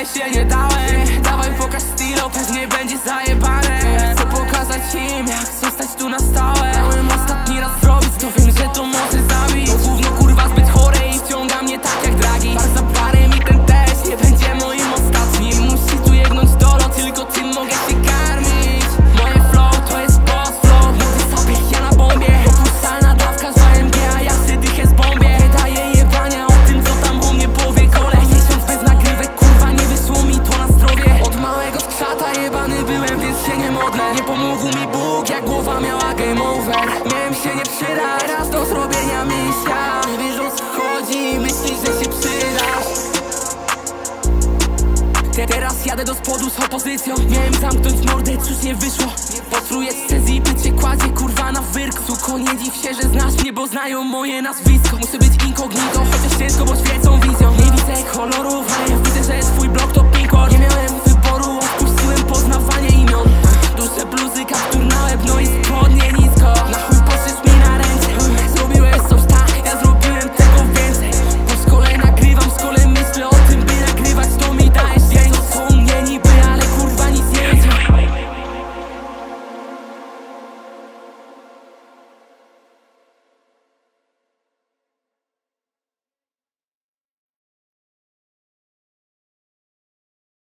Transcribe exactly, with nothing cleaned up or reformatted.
się nie dałem. Dawaj pokaż stylo, pewnie będzie zajebane. Chcę pokazać im, jak zostać tu na stałe. Chciałem ostatni raz zrobić, to wiem, że to może zabić. To gówno kurwa zbyt chore i wciąga mnie tak jak dragi. Bardzo parę mi ten test nie będzie moim ostatnim. Musi tu jebnąć dolo, tylko tym mogę się karmić. Moje flow to jest boss flow, mówię sobie ja na bombie. Opuszczalna dawka z A M G, a ja chcę dychę z bombie. Wydaje jebania o tym, co tam o mnie powie kolej. Miesiąc bez nagrywek, kurwa, nie wyszło mi to na zdrowie. Od małego skrzata jebany byłem, więc się nie modlę. Nie pomógł mi Bóg, jak głowa miała game over. Miałem się nie przydać, teraz do zrobienia misja. Nie wiesz o co chodzi, myślisz, że się przydasz. Teraz jadę do spodu z opozycją. Miałem zamknąć mordę, cóż nie wyszło. Potruję scez i pycie kładzie kurwa na wyrk. Suko, nie dziw się, że znasz mnie, bo znają moje nazwisko. Muszę być incognito, chociaż ciężko, bo świecą wizją. Nie widzę kolorów, ale widzę, że twój blok to pinkor. Nie miałem wyboru, odpuściłem poznawanie imion. Duże bluzy, kaptur na łeb, no i spodnie nisko. Na